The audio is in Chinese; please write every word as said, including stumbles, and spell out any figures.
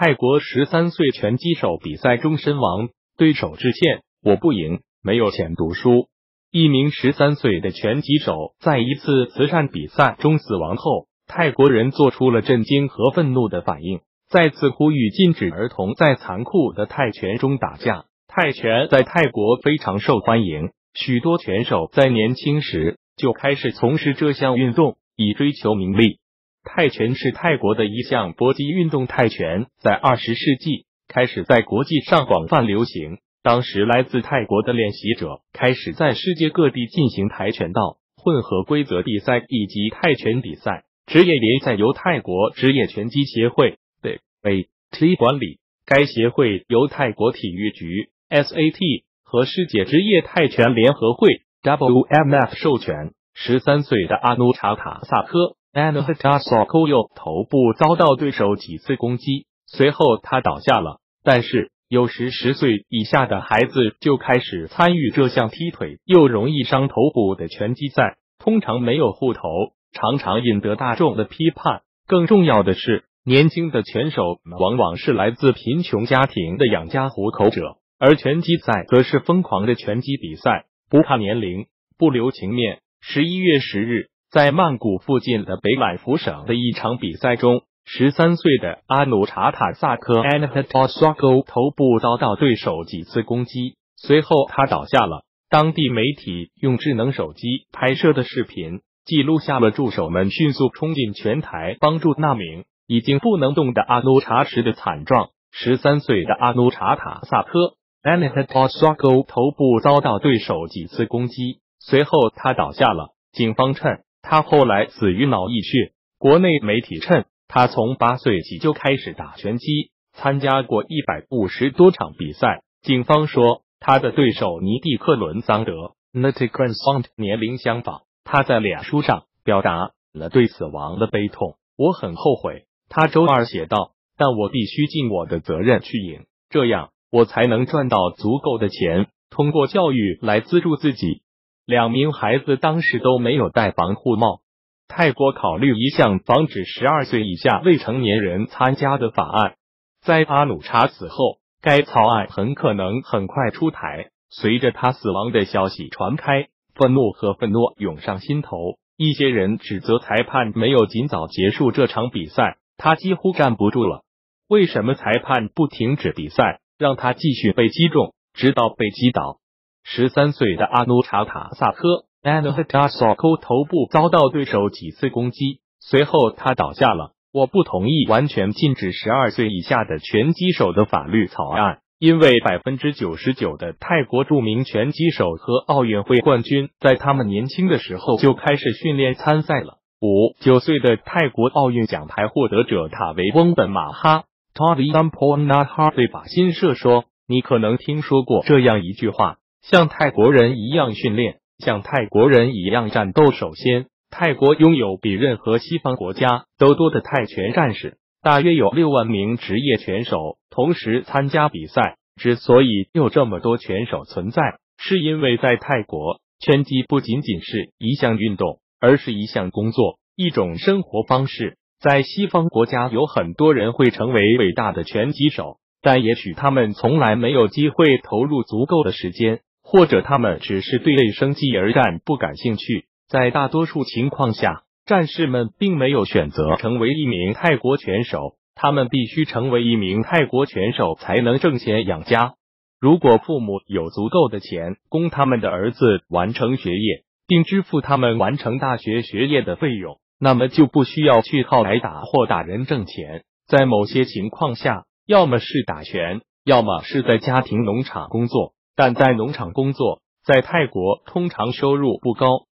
泰国十三岁拳击手比赛中身亡，对手致歉：“我不赢，没有钱读书。”一名十三岁的拳击手在一次慈善比赛中死亡后，泰国人做出了震惊和愤怒的反应，再次呼吁禁止儿童在残酷的泰拳中打架。泰拳在泰国非常受欢迎，许多拳手在年轻时就开始从事这项运动，以追求名利。泰拳是泰国的一项搏击运动，泰拳在二十世纪开始在国际上广泛流行。当时来自泰国的练习者开始在世界各地进行跆拳道、混合规则比赛以及泰拳比赛。职业联赛由泰国职业拳击协会 （D A T） 管理，该协会由泰国体育局 （S A T） 和世界职业泰拳联合会 （W M F） 授权。十三岁的阿努查塔萨科 （Anuhata Sokoyo） 头部遭到对手几次攻击，随后他倒下了。但是有时十岁以下的孩子就开始参与这项踢腿又容易伤头部的拳击赛，通常没有护头，常常引得大众的批判。更重要的是，年轻的拳手往往是来自贫穷家庭的养家糊口者，而拳击赛则是疯狂的拳击比赛，不怕年龄，不留情面。十一月十日，在曼谷附近的北满福省的一场比赛中，十三岁的阿努查塔萨科 Anuhata Sokoyo 头部遭到对手几次攻击，随后他倒下了。当地媒体用智能手机拍摄的视频记录下了助手们迅速冲进拳台帮助那名已经不能动的阿努查时的惨状。十三岁的阿努查塔萨科 Anuhata Sokoyo 头部遭到对手几次攻击，随后他倒下了。警方称他后来死于脑溢血，国内媒体称他从八岁起就开始打拳击，参加过一百五十多场比赛。警方说，他的对手尼蒂克伦桑德 Nittikren Song 年龄相仿。他在脸书上表达了对死亡的悲痛：“我很后悔。”他周二写道：“但我必须尽我的责任去赢，这样我才能赚到足够的钱，通过教育来资助自己。”两名孩子当时都没有戴防护帽。泰国考虑一项防止十二岁以下未成年人参加的法案。在阿努查死后，该草案很可能很快出台。随着他死亡的消息传开，愤怒和愤怒涌上心头。一些人指责裁判没有尽早结束这场比赛，他几乎站不住了。为什么裁判不停止比赛，让他继续被击中，直到被击倒？十三岁的阿努查塔萨科 Anuhata Sokoyo 头部遭到对手几次攻击，随后他倒下了。我不同意完全禁止十二岁以下的拳击手的法律草案，因为 百分之九十九 的泰国著名拳击手和奥运会冠军在他们年轻的时候就开始训练参赛了。五九岁的泰国奥运奖牌获得者塔维翁本马哈 Todiampornahar 对法新社说：“你可能听说过这样一句话，像泰国人一样训练，像泰国人一样战斗。首先，泰国拥有比任何西方国家都多的泰拳战士，大约有六万名职业拳手同时参加比赛。之所以有这么多拳手存在，是因为在泰国，拳击不仅仅是一项运动，而是一项工作，一种生活方式。在西方国家，有很多人会成为伟大的拳击手，但也许他们从来没有机会投入足够的时间，或者他们只是对为生计而战不感兴趣。在大多数情况下，战士们并没有选择成为一名泰国拳手，他们必须成为一名泰国拳手才能挣钱养家。如果父母有足够的钱供他们的儿子完成学业，并支付他们完成大学学业的费用，那么就不需要去靠挨打或打人挣钱。在某些情况下，要么是打拳，要么是在家庭农场工作，但在农场工作在泰国通常收入不高。